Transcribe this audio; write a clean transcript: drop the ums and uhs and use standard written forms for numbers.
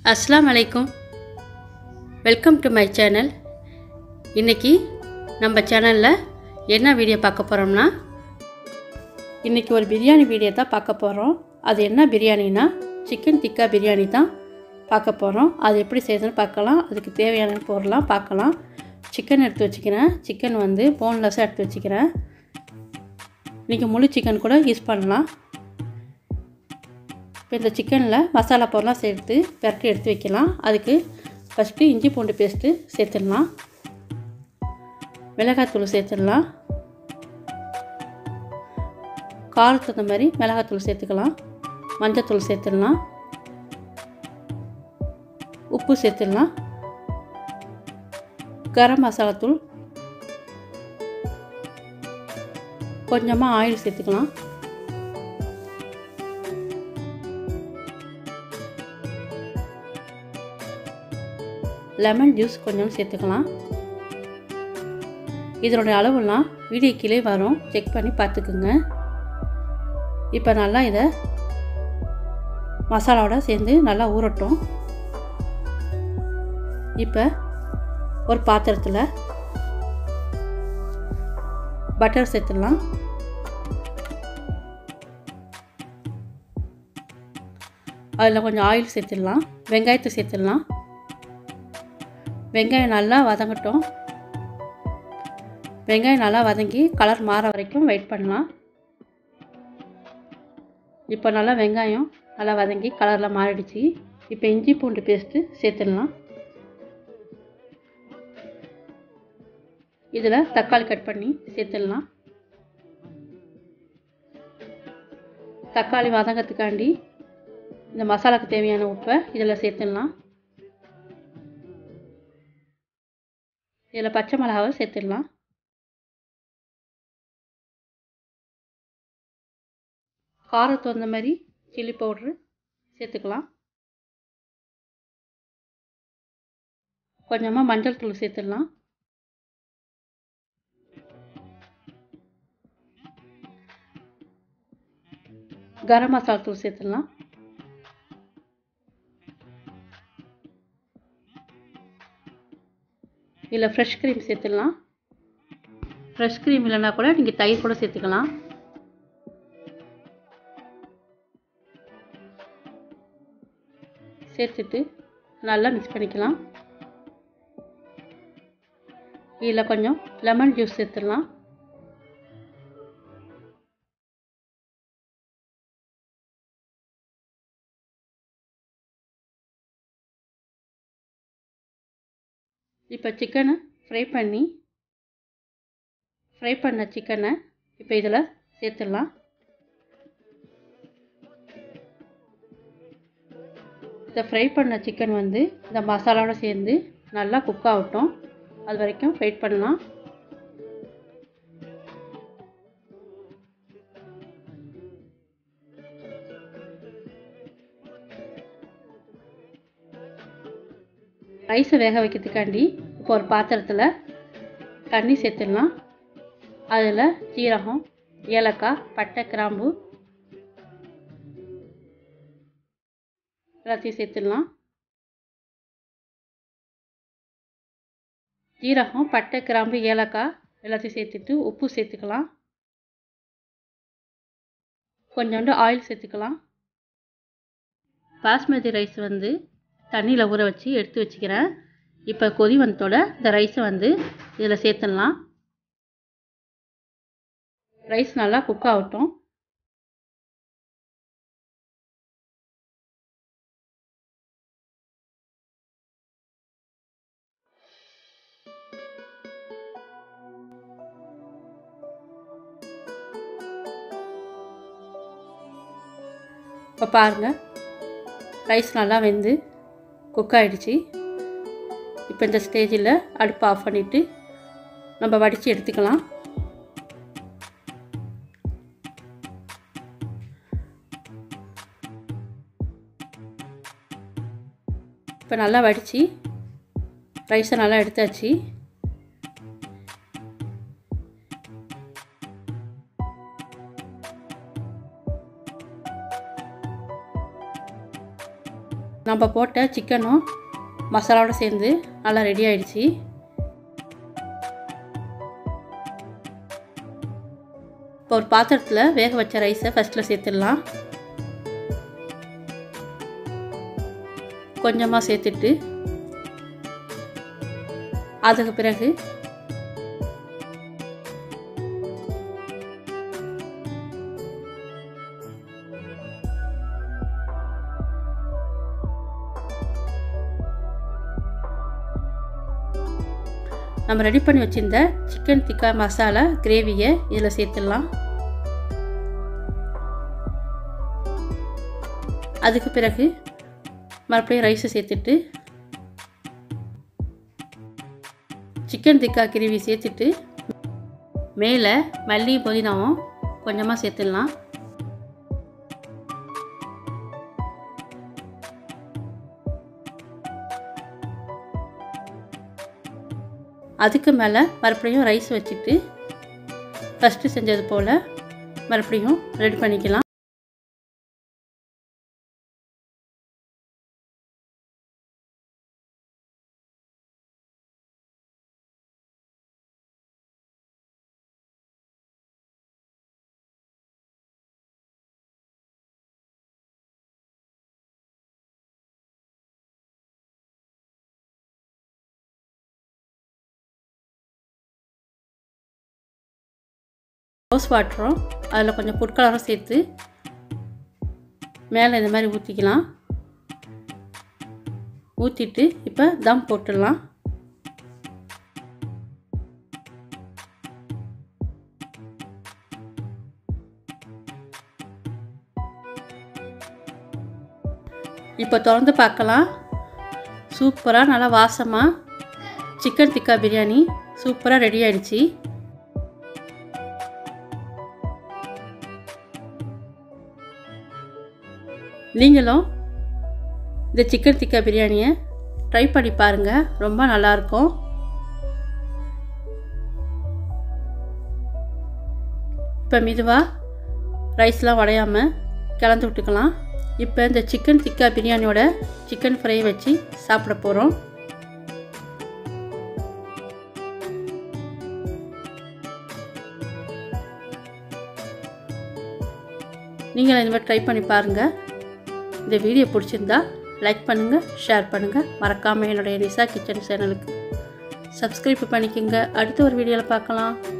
अस्सलाम वालेकुम welcome to my channel. இன்றைக்கி நம்ம சேனலில் என்ன வீடியோ பார்க்க போகிறோம்னா, இன்றைக்கி ஒரு பிரியாணி வீடியோ தான் பார்க்க போகிறோம். அது என்ன பிரியாணினா சிக்கன் டிக்கா பிரியாணி தான் பார்க்க போகிறோம். அது எப்படி செய்யுதுன்னு பார்க்கலாம். அதுக்கு தேவையான பொருள்லாம் பார்க்கலாம். சிக்கன் எடுத்து வச்சுக்கிறேன். சிக்கன் வந்து போன்லெஸ்ஸாக எடுத்து வச்சுக்கிறேன். நீங்கள் முழு சிக்கன் கூட யூஸ் பண்ணலாம். இப்போ இந்த சிக்கனில் மசாலா பொருள்லாம் சேர்த்து பெரட்டி எடுத்து வைக்கலாம். அதுக்கு ஃபஸ்ட்டு இஞ்சி பூண்டு பேஸ்ட்டு சேர்த்துடலாம். மிளகாத்தூள் சேர்த்துடலாம். காரத்துக்கு தகுந்த மாதிரி மிளகாத்தூள் சேர்த்துக்கலாம். மஞ்சத்தூள் சேர்த்துடலாம். உப்பு சேர்த்துடலாம். கரம் மசாலாத்தூள், கொஞ்சமாக ஆயில் சேர்த்துக்கலாம். லெமன் ஜூஸ் கொஞ்சம் சேர்த்துக்கலாம். இதனுடைய அளவுலாம் வீடியோ கீழே வரும், செக் பண்ணி பார்த்துக்குங்க. இப்போ நல்லா இதை மசாலாவோட சேர்ந்து நல்லா ஊறட்டும். இப்போ ஒரு பாத்திரத்தில் பட்டர் சேர்த்துடலாம். அதில் கொஞ்சம் ஆயில் சேர்த்துடலாம். வெங்காயத்தை சேர்த்துடலாம். வெங்காயம் நல்லா வதங்கட்டும். வெங்காயம் நல்லா வதங்கி கலர் மாற வரைக்கும் வெயிட் பண்ணலாம். இப்போ நல்லா வெங்காயம் நல்லா வதங்கி கலரில் மாறிடுச்சு. இப்போ இஞ்சி பூண்டு பேஸ்ட்டு சேர்த்துடலாம். இதில் தக்காளி கட் பண்ணி சேர்த்துடலாம். தக்காளி வதங்கிறதுக்காண்டி இந்த மசாலாவுக்கு தேவையான உப்பை இதில் சேர்த்துடலாம். இதில் பச்சை மிளகாவை சேர்த்துடலாம். காரத்துக்கு தகுந்த மாதிரி சில்லி பவுட்ரு சேர்த்துக்கலாம். கொஞ்சமாக மஞ்சள் தூள் சேர்த்துடலாம். கரம் மசாலா தூள் சேர்த்துடலாம். இதில் ஃப்ரெஷ் க்ரீம் சேர்த்துடலாம். ஃப்ரெஷ் க்ரீம் இல்லைன்னா கூட நீங்கள் தயிர் கூட சேர்த்துக்கலாம். சேர்த்துட்டு நல்லா மிக்ஸ் பண்ணிக்கலாம். இதில் கொஞ்சம் லெமன் ஜூஸ் சேர்த்துடலாம். இப்போ சிக்கனை ஃப்ரை பண்ண சிக்கனை இப்போ இதில் சேர்த்துடலாம். இந்த ஃப்ரை பண்ண சிக்கன் வந்து இந்த மசாலாவோட சேர்ந்து நல்லா குக் ஆகட்டும். அது வரைக்கும் வெயிட் பண்ணலாம். ரைஸை வேக வைக்கிறதுக்காண்டி இப்போ ஒரு பாத்திரத்தில் தண்ணி சேர்த்துடலாம். அதில் சீரகம், ஏலக்காய், பட்டை, கிராம்பு எல்லாத்தையும் சேர்த்துடலாம். சீரகம், பட்டை, கிராம்பு, ஏலக்காய் எல்லாத்தையும் சேர்த்துட்டு உப்பு சேர்த்துக்கலாம். கொஞ்சோண்டு ஆயில் சேர்த்துக்கலாம். பாஸ்மதி ரைஸ் வந்து தண்ணியில் ஊற வச்சு எடுத்து வச்சுக்கிறேன். இப்போ கொதி வந்ததோட இந்த ரைஸை வந்து இதில் சேர்த்துடலாம். ரைஸ் நல்லா குக் ஆகட்டும். இப்போ பாருங்கள், ரைஸ் நல்லா வெந்து குக் ஆகிடுச்சு. இப்போ இந்த ஸ்டேஜில் அடுப்பு ஆஃப் பண்ணிவிட்டு நம்ம வடித்து எடுத்துக்கலாம். இப்போ நல்லா வடித்து ரைஸை நல்லா எடுத்தாச்சு. நம்ம போட்ட சிக்கனும் மசாலாவோட சேர்ந்து நல்லா ரெடி ஆயிடுச்சு. இப்போ ஒரு பாத்திரத்தில் வேக வச்ச ரைஸை ஃபஸ்ட்டில் சேர்த்துடலாம். கொஞ்சமாக சேர்த்துட்டு அதுக்கு பிறகு நம்ம ரெடி பண்ணி வச்சிருந்த சிக்கன் திக்கா மசாலா கிரேவியை இதில் சேர்த்துடலாம். அதுக்கு பிறகு மறுபடியும் ரைஸை சேர்த்துட்டு சிக்கன் திக்கா கிரேவி சேர்த்துட்டு மேலே மல்லி புதினாவும் கொஞ்சமாக சேர்த்துடலாம். அதுக்கு மேலே மறுபடியும் ரைஸ் வச்சுட்டு ஃபஸ்ட்டு செஞ்சது போல் மறுபடியும் ரெடி பண்ணிக்கலாம். ரோஸ் வாட்டரும் அதில் கொஞ்சம் ஃபுட் கலரும் சேர்த்து மேலே இந்த மாதிரி ஊற்றிக்கலாம். ஊற்றிட்டு இப்போ தம் போட்டுடலாம். இப்போ திறந்து பார்க்கலாம். சூப்பராக நல்லா வாசமாக சிக்கன் திக்கா பிரியாணி சூப்பராக ரெடி ஆகிடுச்சு. நீங்களும் இந்த சிக்கன் திக்கா பிரியாணியை ட்ரை பண்ணி பாருங்கள், ரொம்ப நல்லாயிருக்கும். இப்போ மெதுவாக ரைஸ்லாம் உடையாமல் கலந்து விட்டுக்கலாம். இப்போ இந்த சிக்கன் திக்கா பிரியாணியோட சிக்கன் ஃப்ரை வச்சு சாப்பிட போகிறோம். நீங்களும் இந்த மாதிரி ட்ரை பண்ணி பாருங்கள். இந்த வீடியோ பிடிச்சிருந்தா லைக் பண்ணுங்கள், ஷேர் பண்ணுங்கள். மறக்காமல் என்னுடைய நிசா கிச்சன் சேனலுக்கு சப்ஸ்கிரைப் பண்ணிக்கோங்க. அடுத்த ஒரு வீடியோவில் பார்க்கலாம்.